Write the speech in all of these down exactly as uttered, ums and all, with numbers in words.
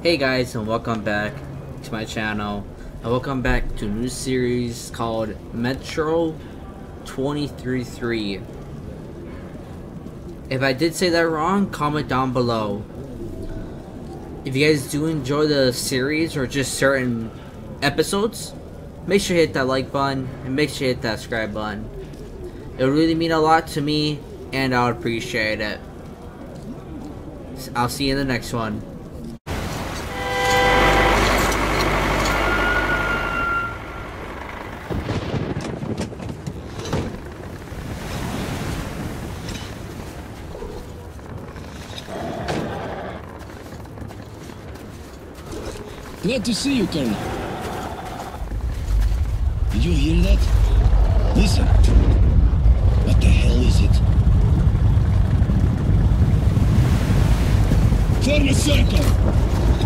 Hey guys, and welcome back to my channel, and welcome back to a new series called Metro two thirty-three. If I did say that wrong, comment down below. If you guys do enjoy the series or just certain episodes, make sure you hit that like button and make sure you hit that subscribe button. It would really mean a lot to me, and I would appreciate it. I'll see you in the next one. Glad to see you, Colonel. Did you hear that? Listen. What the hell is it? Form a circle!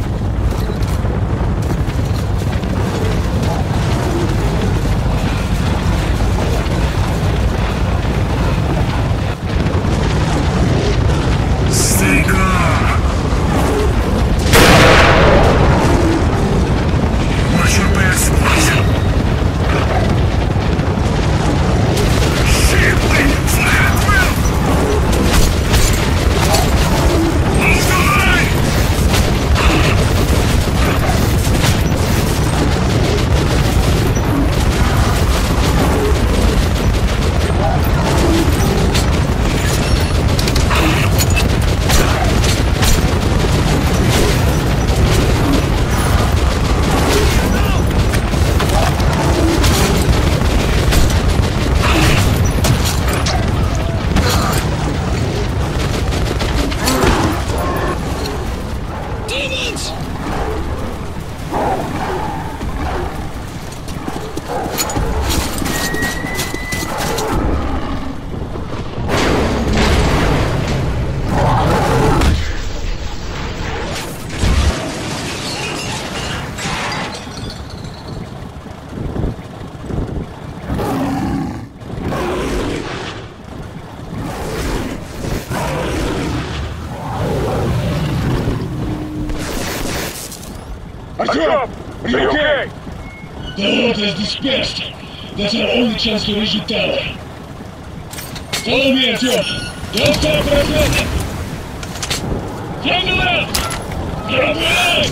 Are you okay? The horde has dispersed. That's our only chance to reach the tower. Follow me, Artyom. Don't stop for a second. From the left! From the right!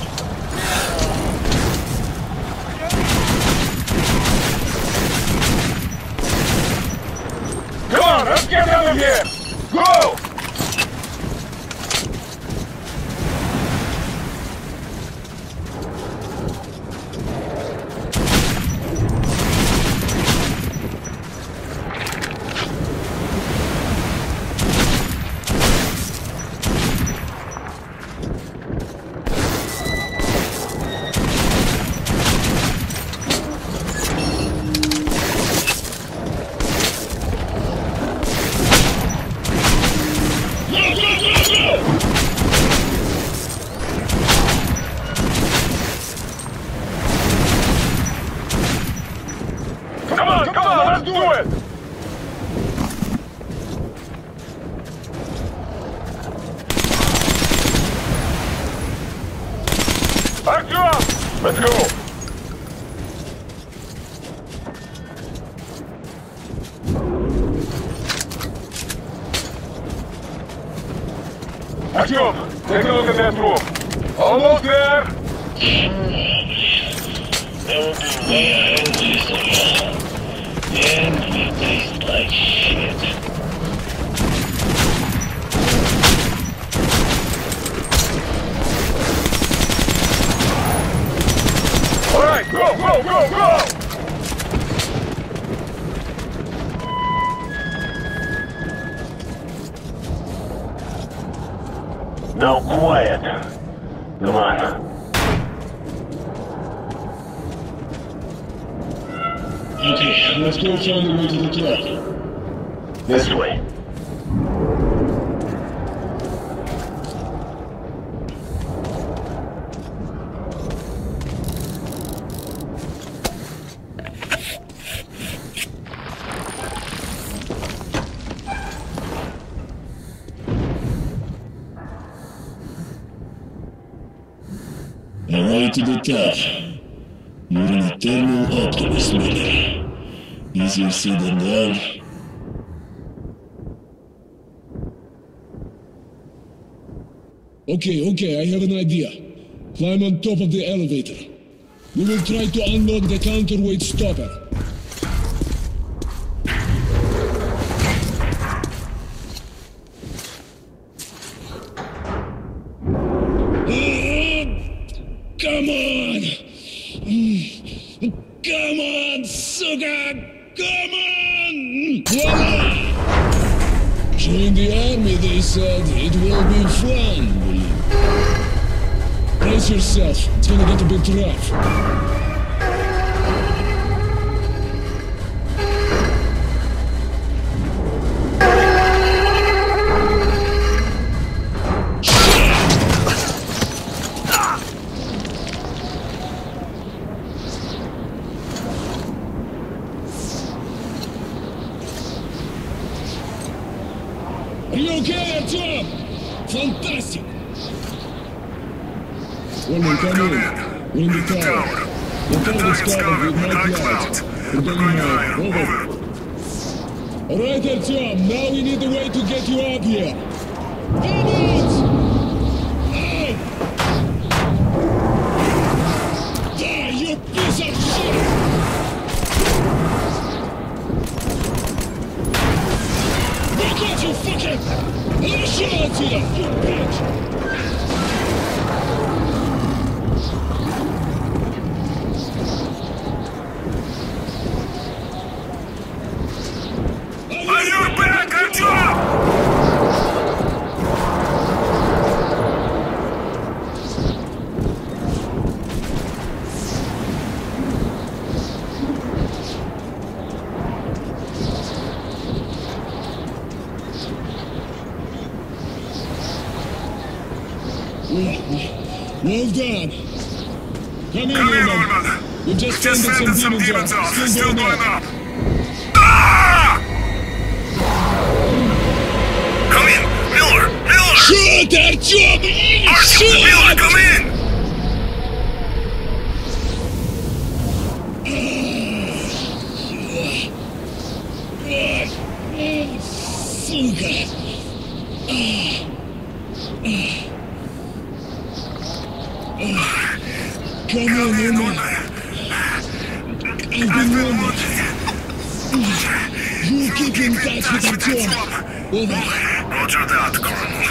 Come on, let's get out of here! Go! Come on, come on, let's do it! Artyom, let's go! Artyom, take a look at that room. Almost there! And we taste like shit. Alright, go, go, go, go! Now quiet. Come on. Okay, let's go find the way to the truck. This way. Away to the top. You're an eternal optimist, Miller. Easier said than done. Okay, okay, I have an idea. Climb on top of the elevator. We will try to unlock the counterweight stopper. Come on! Come on, sugar! Come on! Voila! Join the army, they said. It will be fun. Brace yourself. It's gonna get a bit rough. Are you okay, Artyom? Fantastic! Woman, come in. We're in the tower. The tower is covered with night clouds. We're going high. Over. Alright, Artyom. Now we need a way to get you up here. Come on! Die, you piece of shit! Get you fucking... Let me show it to you, you bitch! Are you back, Artyom? Well done. Come in, Come in, Norman. Norman. We've just, Just fended fended some demons off. Still, Still going going up. up. Ah! Come in, Miller! Miller! Shoot, Artyom! Artyom, Shoot! Miller, come in! Сука! Come on, Norman. I've been wounded. You keep in touch with Artyom. Over. Roger that, Colonel.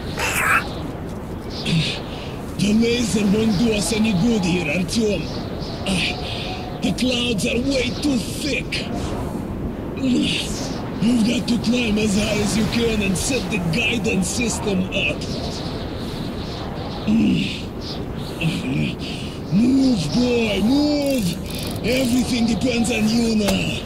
Over. The laser won't do us any good here, Artyom. Ah, the clouds are way too thick. You've got to climb as high as you can and set the guidance system up. Move, boy, move! Everything depends on you now.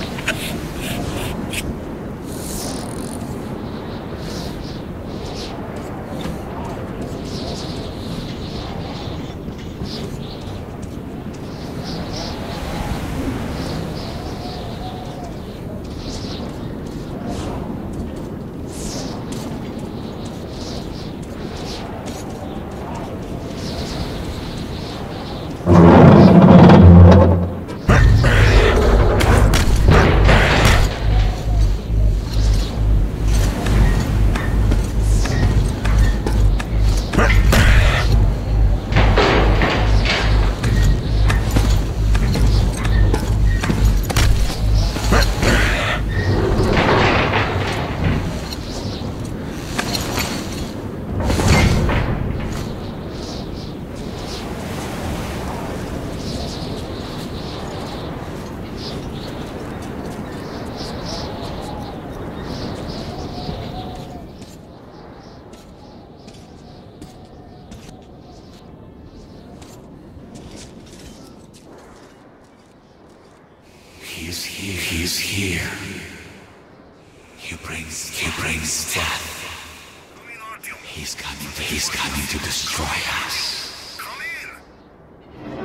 He's here. He's here. He brings. He brings death. Come in, Artyom. He's coming. To, he's coming to destroy us. Come in.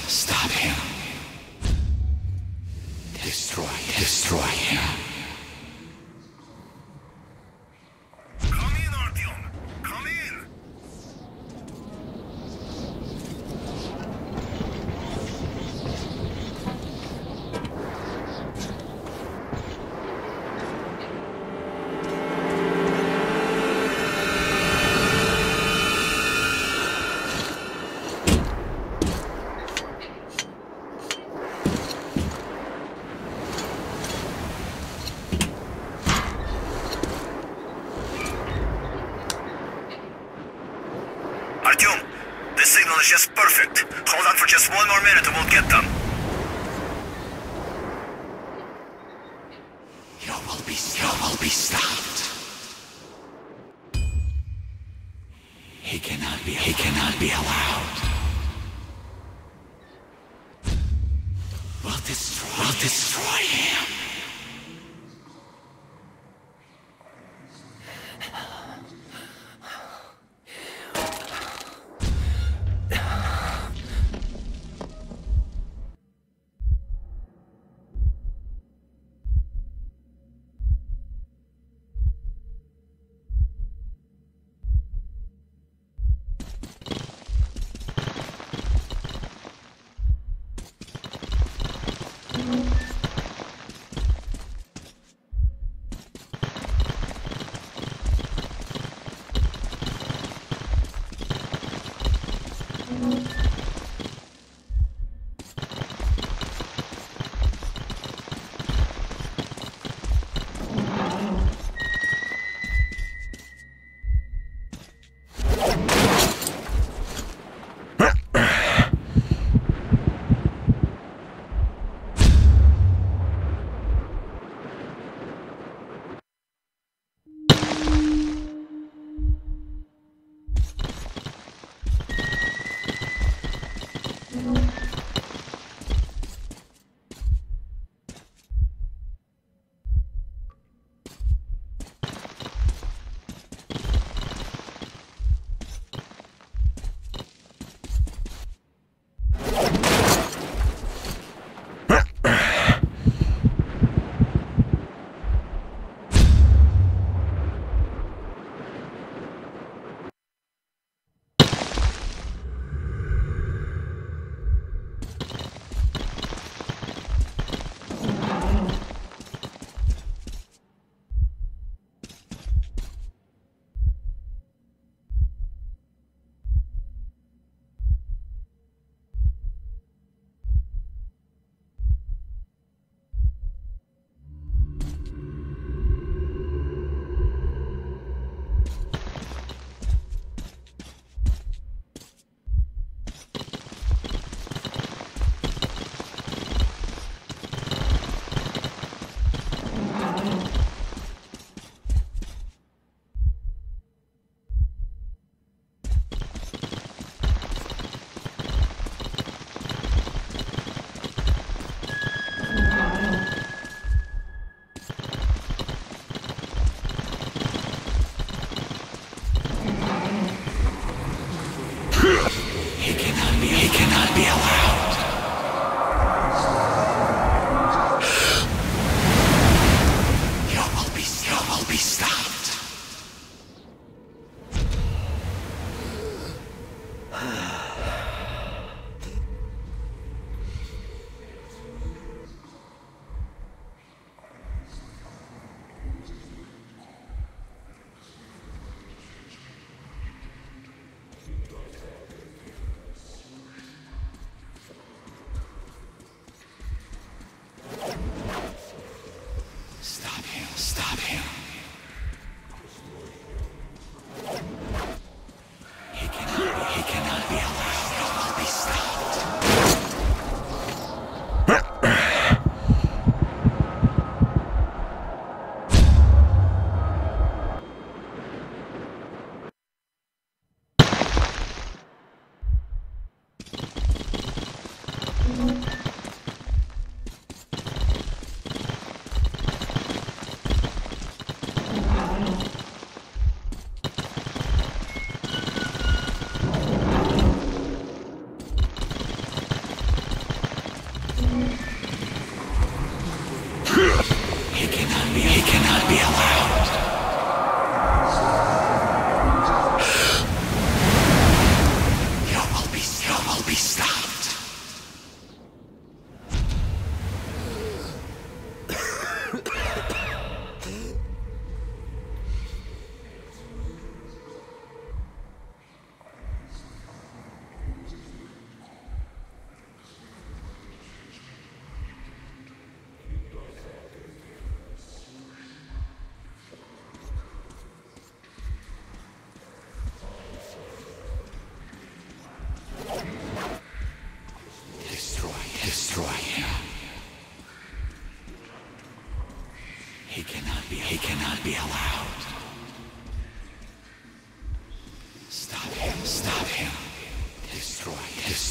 Stop him. Destroy, destroy him. Come in, Artyom. Come in. Artyom, this signal is just perfect. Hold on for just one more minute and we'll get them. You will be, you will be stopped. He cannot be, he cannot be allowed. We'll destroy, we'll destroy him.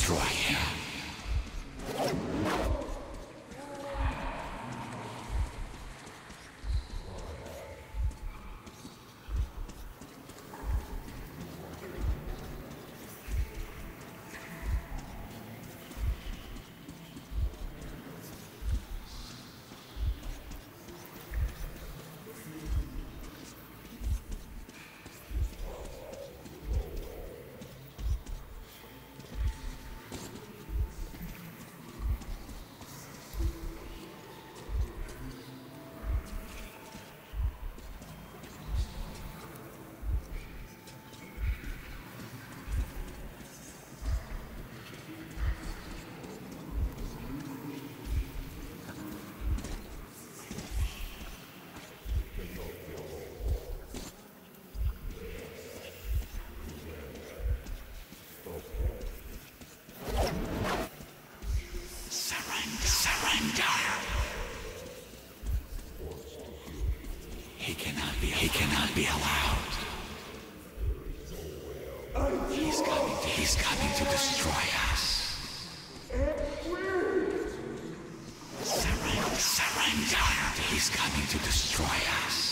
destroy him. He cannot be, he cannot be allowed. He's coming to, he's coming to destroy us. Surrender, surrender. He's coming to destroy us.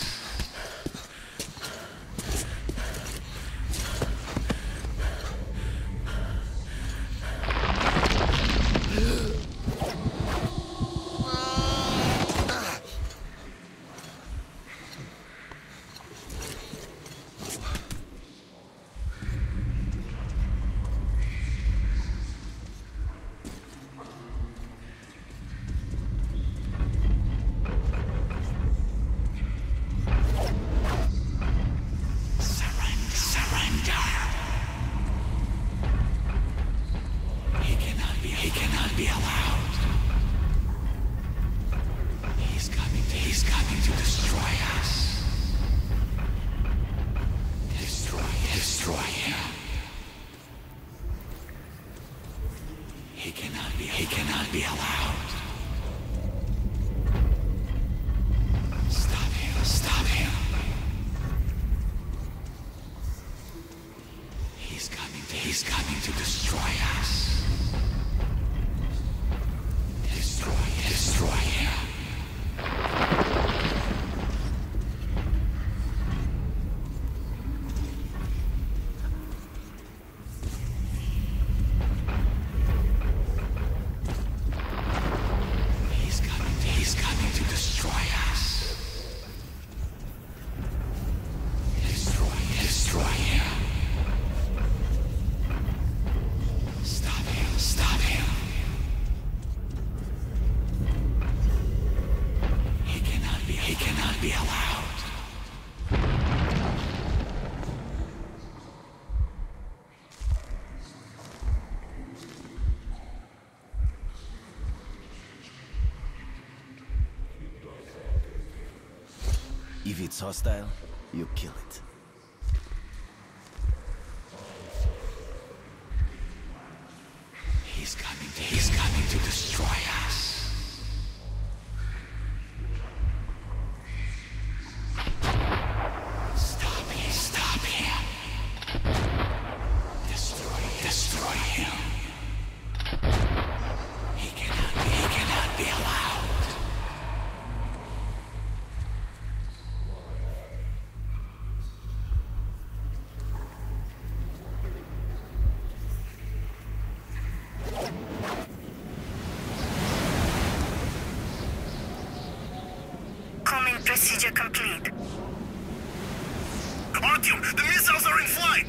If it's hostile, you kill it. He's coming to, he's coming to destroy us. Stop him, stop him. Destroy, destroy him. He cannot be, he cannot be allowed. Procedure complete. Artyom, the missiles are in flight!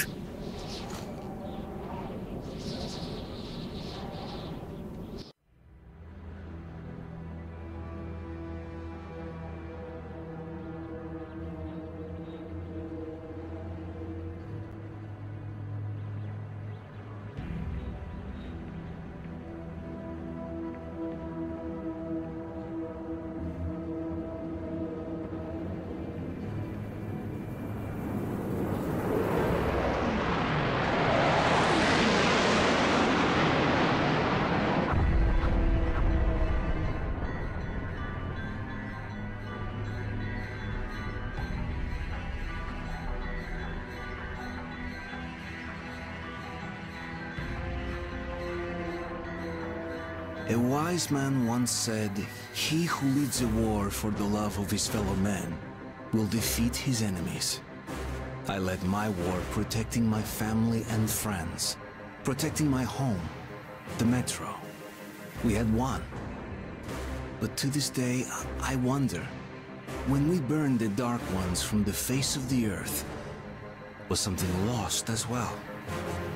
A wise man once said, "He who leads a war for the love of his fellow men will defeat his enemies." I led my war protecting my family and friends, protecting my home, the metro. We had won. But to this day, I wonder, when we burned the Dark Ones from the face of the earth, was something lost as well?